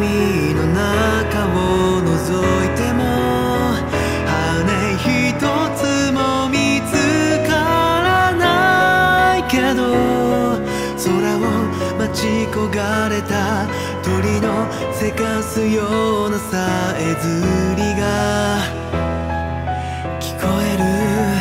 海の中を覗いても羽一つも見つからないけど、空を待ち焦がれた鳥のせかすようなさえずりが聞こえる。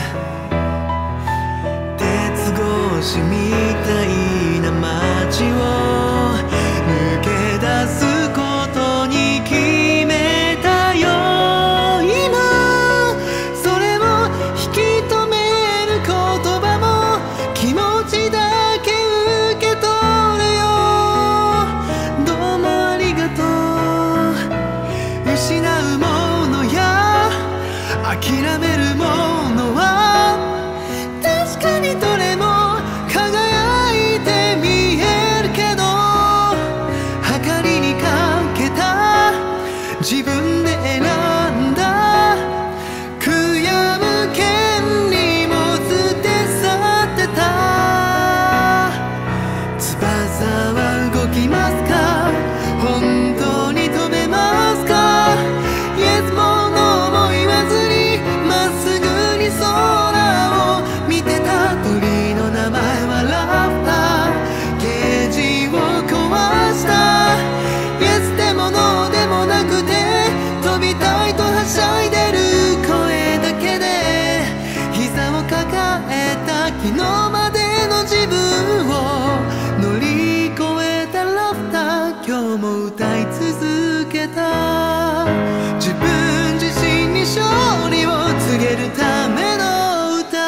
鉄格子みたいな街を抜け出すことに決めたよ。今それを引き止める言葉も気持ちだけ受け取れよ。どうもありがとう。失うものや諦めるものは確かにどれも輝いて見えるけど、計りにかけた自分で選んだ悔やむ権利も捨て去ってた。翼は動きますか？本当に飛べますか？ Yes も No も言わずにまっすぐに空を見てた。鳥の名前はラフター。ケージを壊した。 Yes でも No でもなくて飛びたいとはしゃいでる声だけで膝を抱えた昨日までの自分を乗り越えたラフター。今日も歌い続けた。自分自身に勝利を告げるための歌。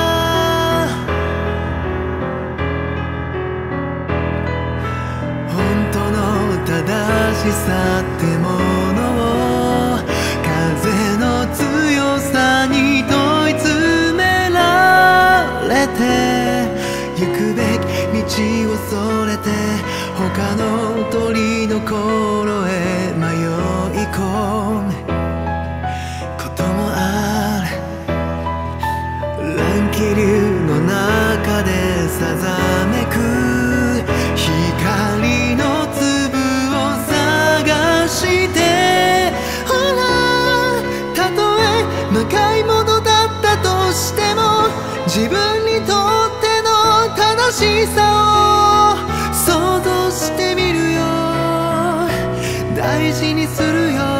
本当の正しさってものを風の強さに問い詰められて、行くべき道をそれて他の鳥の頃へ迷い込むこともある。乱気流の中でさざめく光の粒を探して、ほらたとえ魔界物だったとしても自分にとっての正しさを想像してみるよ。大事にするよ。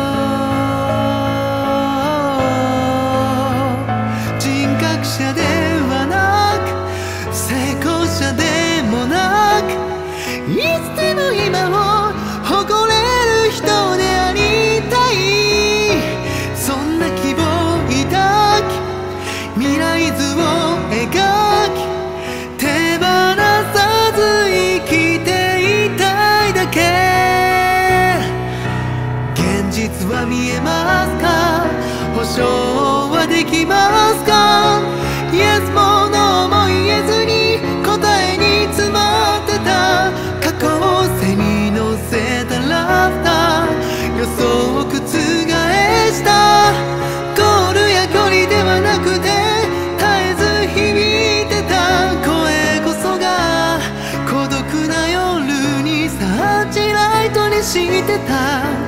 人格者ではなく成功者でもなく、いつでも今を誇れる人でありたい。そんな希望を抱き未来図を描き手放さず生きていたいだけ。現実は見えますか？保証はできますか？ Yes も No も言えずに答えに詰まってた。過去を背に乗せたラフター。予想を覆したゴールや距離ではなくて絶えず響いてた声こそが孤独な夜にサーチライトにしてた。